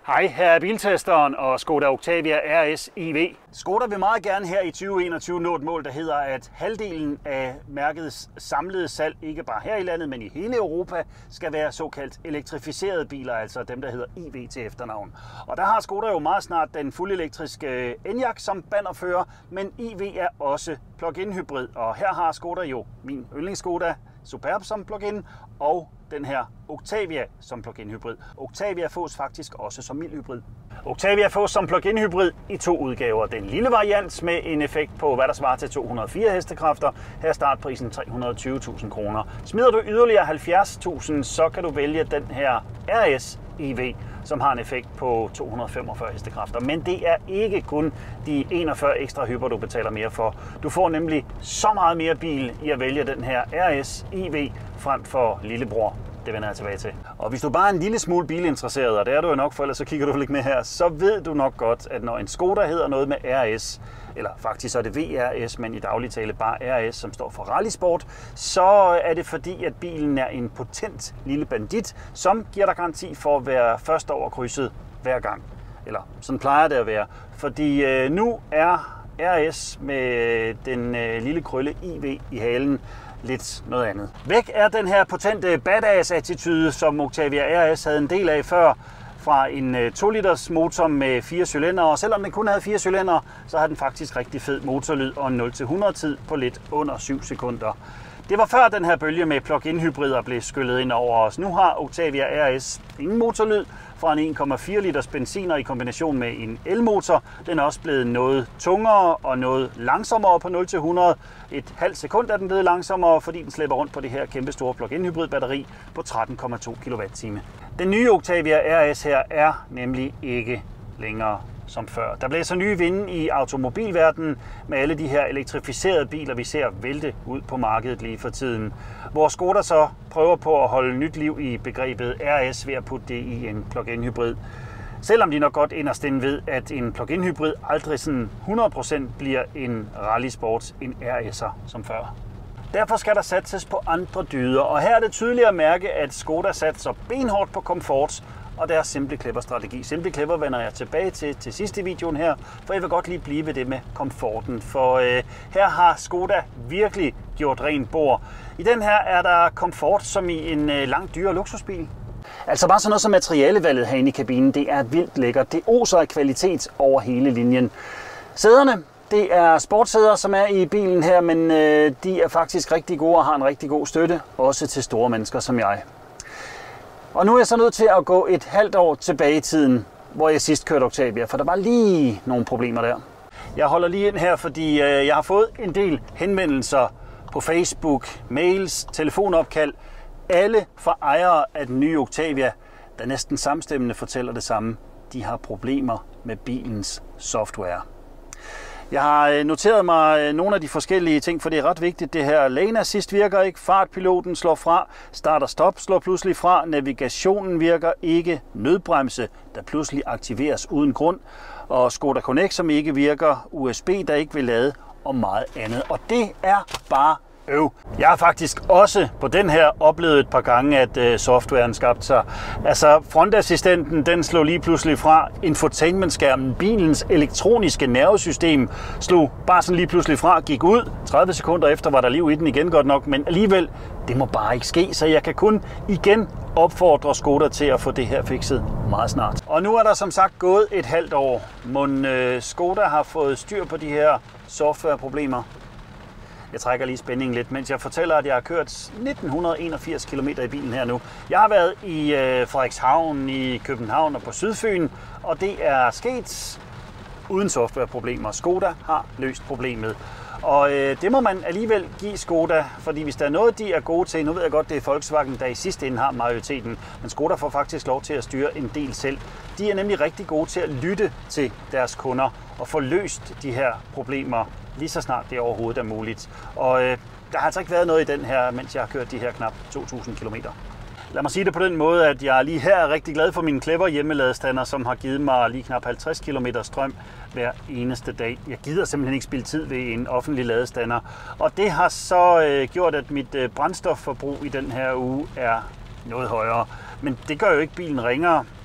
Hej, her er biltesteren og Skoda Octavia RS EV. Skoda vil meget gerne her i 2021 nå et mål, der hedder, at halvdelen af mærkets samlede salg, ikke bare her i landet, men i hele Europa, skal være såkaldt elektrificerede biler, altså dem, der hedder EV til efternavn. Og der har Skoda jo meget snart den fuldelektriske Enyaq som bannerfører, men EV er også plug-in hybrid. Og her har Skoda jo min yndlingsskoda Superb som plug-in og den her Octavia som plug-in hybrid. Octavia fås faktisk også som mild hybrid. Octavia fås som plug-in hybrid i to udgaver. Den lille variant med en effekt på, hvad der svarer til 204 hestekræfter. Her er startprisen 320.000 kroner. Smider du yderligere 70.000, så kan du vælge den her RS EV, som har en effekt på 245 hestekræfter. Men det er ikke kun de 41 ekstra hyper, du betaler mere for. Du får nemlig så meget mere bil i at vælge den her RS EV frem for lillebror. Det vender jeg tilbage til. Og hvis du bare er en lille smule bilinteresseret, og det er du jo nok, for ellers så kigger du lidt med her, så ved du nok godt, at når en Skoda hedder noget med RS, eller faktisk så er det VRS, men i daglig tale bare RS, som står for rallysport, så er det fordi, at bilen er en potent lille bandit, som giver dig garanti for at være først over krydset hver gang. Eller sådan plejer det at være. Fordi nu er RS med den lille krølle IV i halen lidt noget andet. Væk er den her potente badass-attitude, som Octavia RS havde en del af før, fra en 2 liters motor med 4 cylindre, og selvom den kun havde 4 cylindre, så har den faktisk rigtig fed motorlyd og en 0-100 tid på lidt under 7 sekunder. Det var før den her bølge med plug-in hybrider blev skyllet ind over os. Nu har Octavia RS ingen motorlyd fra en 1,4 liters benziner i kombination med en elmotor. Den er også blevet noget tungere og noget langsommere på 0-100. Et halvt sekund er den blevet langsommere, fordi den slæber rundt på det her kæmpe store plug-in hybrid batteri på 13,2 kWh. Den nye Octavia RS her er nemlig ikke længere som før. Der blæser nye vinde i automobilverdenen med alle de her elektrificerede biler, vi ser vælte ud på markedet lige for tiden. Hvor Skoda så prøver på at holde nyt liv i begrebet RS ved at putte det i en plug-in hybrid. Selvom de nok godt inderst inde ved, at en plug-in hybrid aldrig sådan 100% bliver en rallysport, en RS'er som før. Derfor skal der satses på andre dyder, og her er det tydeligt at mærke, at Skoda satser benhårdt på komfort og deres Simply Clever-strategi. Simply Clever vender jeg tilbage til sidst i videoen her, for jeg vil godt lige blive ved det med komforten. For her har Skoda virkelig gjort rent bord. I den her er der komfort som i en langt dyrere luksusbil. Altså bare sådan noget som materialevalget herinde i kabinen, det er vildt lækkert. Det oser af kvalitet over hele linjen. Sæderne, det er sportssæder, som er i bilen her, men de er faktisk rigtig gode og har en rigtig god støtte, også til store mennesker som jeg. Og nu er jeg så nødt til at gå et halvt år tilbage i tiden, hvor jeg sidst kørte Octavia, for der var lige nogle problemer der. Jeg holder lige ind her, fordi jeg har fået en del henvendelser på Facebook, mails, telefonopkald. Alle fra ejere af den nye Octavia, der næsten samstemmende fortæller det samme. De har problemer med bilens software. Jeg har noteret mig nogle af de forskellige ting, for det er ret vigtigt. Det her lane assist virker ikke, fartpiloten slår fra, start og stop slår pludselig fra, navigationen virker ikke, nødbremse, der pludselig aktiveres uden grund, og Skoda Connect, som ikke virker, USB, der ikke vil lade, og meget andet. Og det er bare øv. Jeg har faktisk også på den her oplevet et par gange, at softwaren skabte sig. Altså frontassistenten, den slog lige pludselig fra. Infotainmentskærmen, bilens elektroniske nervesystem, slog bare sådan lige pludselig fra, gik ud. 30 sekunder efter var der liv i den igen godt nok, men alligevel, det må bare ikke ske, så jeg kan kun igen opfordre Skoda til at få det her fikset meget snart. Og nu er der som sagt gået et halvt år. Mon Skoda har fået styr på de her softwareproblemer. Jeg trækker lige spændingen lidt, mens jeg fortæller, at jeg har kørt 1981 km i bilen her nu. Jeg har været i Frederikshavn, i København og på Sydfyn, og det er sket uden softwareproblemer. Skoda har løst problemet. Og det må man alligevel give Skoda, fordi hvis der er noget, de er gode til, nu ved jeg godt, det er Volkswagen, der i sidste ende har majoriteten, men Skoda får faktisk lov til at styre en del selv. De er nemlig rigtig gode til at lytte til deres kunder og få løst de her problemer lige så snart det overhovedet er muligt. Og der har altså ikke været noget i den her, mens jeg har kørt de her knap 2.000 km. Lad mig sige det på den måde, at jeg lige her er rigtig glad for min Clever hjemmeladestander, som har givet mig lige knap 50 km strøm hver eneste dag. Jeg gider simpelthen ikke spilde tid ved en offentlig ladestander. Og det har så gjort, at mit brændstofforbrug i den her uge er noget højere. Men det gør jo ikke bilen ringere.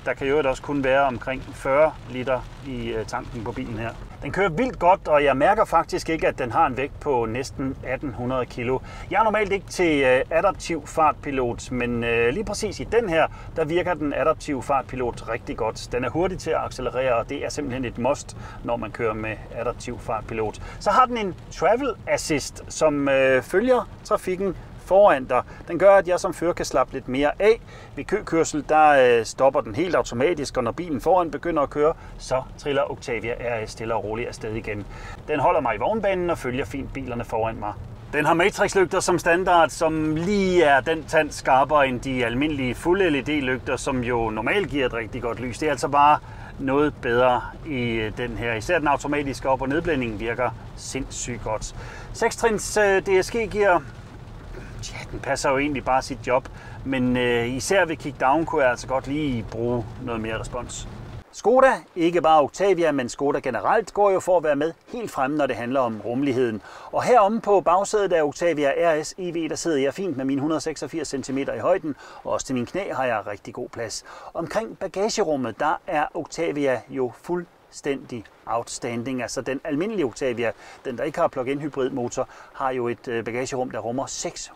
Der kan jo også kun være omkring 40 liter i tanken på bilen her. Den kører vildt godt, og jeg mærker faktisk ikke, at den har en vægt på næsten 1800 kilo. Jeg er normalt ikke til adaptiv fartpilot, men lige præcis i den her, der virker den adaptive fartpilot rigtig godt. Den er hurtig til at accelerere, og det er simpelthen et must, når man kører med adaptiv fartpilot. Så har den en Travel Assist, som følger trafikken foran dig. Den gør, at jeg som fører kan slappe lidt mere af. Ved køkørsel, der stopper den helt automatisk, og når bilen foran begynder at køre, så triller Octavia RS stille og roligt afsted igen. Den holder mig i vognbanen og følger fint bilerne foran mig. Den har matrixlygter som standard, som lige er den tand skarpere end de almindelige fuld LED-lygter, som jo normalt giver et rigtig godt lys. Det er altså bare noget bedre i den her. Især den automatiske op- og nedblænding virker sindssygt godt. 6-trins DSG gear. Ja, den passer jo egentlig bare sit job, men især ved kickdown kunne jeg altså godt lige bruge noget mere respons. Skoda, ikke bare Octavia, men Skoda generelt, går jo for at være med helt fremme, når det handler om rummeligheden. Og heromme på bagsædet af Octavia RS EV, der sidder jeg fint med mine 186 cm i højden, og også til mine knæ har jeg rigtig god plads. Omkring bagagerummet, der er Octavia jo fuldstændig outstanding. Altså den almindelige Octavia, den der ikke har plug-in hybridmotor, har jo et bagagerum, der rummer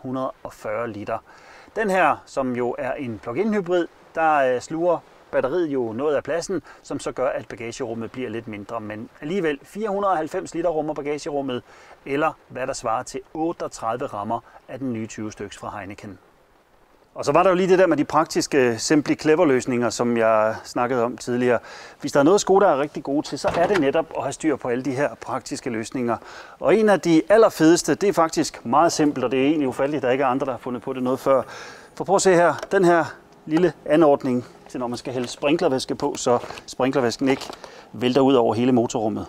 640 liter. Den her, som jo er en plug-in hybrid, der sluger batteriet jo noget af pladsen, som så gør, at bagagerummet bliver lidt mindre. Men alligevel 490 liter rummer bagagerummet, eller hvad der svarer til 38 rammer af den nye 20 styks fra Heineken. Og så var der jo lige det der med de praktiske Simply Clever løsninger, som jeg snakkede om tidligere. Hvis der er noget Skoda er rigtig gode til, så er det netop at have styr på alle de her praktiske løsninger. Og en af de allerfedeste, det er faktisk meget simpelt, og det er egentlig ufatteligt, at der ikke er andre, der har fundet på det noget før. For prøv at se her, den her lille anordning til når man skal hælde sprinklervæske på, så sprinklervæsken ikke vælter ud over hele motorrummet.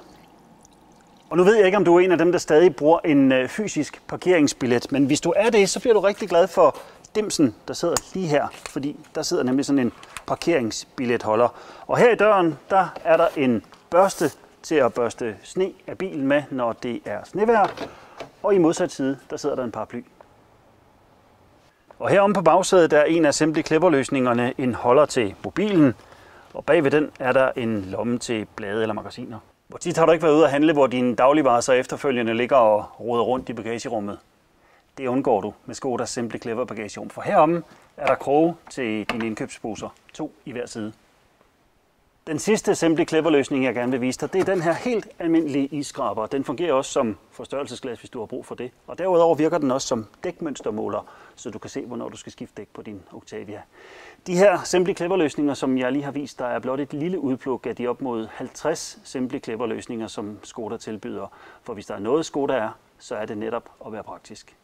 Og nu ved jeg ikke, om du er en af dem, der stadig bruger en fysisk parkeringsbillet, men hvis du er det, så bliver du rigtig glad for dimsen, der sidder lige her, fordi der sidder nemlig sådan en parkeringsbilletholder. Og her i døren, der er der en børste til at børste sne af bilen med, når det er snevejr, og i modsat side, der sidder der en paraply. Og heromme på bagsædet der er en af Simply Clever-løsningerne en holder til mobilen, og bagved den er der en lomme til blade eller magasiner. Hvor tit har du ikke været ude at handle, hvor dine dagligvarer så efterfølgende ligger og roder rundt i bagagerummet? Det undgår du med Skodas Simply Clever bagagerum, for heromme er der kroge til dine indkøbsposer, 2 i hver side. Den sidste Simply Clever løsning, jeg gerne vil vise dig, det er den her helt almindelige isskraber. Den fungerer også som forstørrelsesglas, hvis du har brug for det. Og derudover virker den også som dækmønstermåler, så du kan se, hvornår du skal skifte dæk på din Octavia. De her Simply Clever løsninger, som jeg lige har vist, der er blot et lille udpluk af de op mod 50 Simply Clever løsninger, som Skoda tilbyder. For hvis der er noget Skoda er, så er det netop at være praktisk.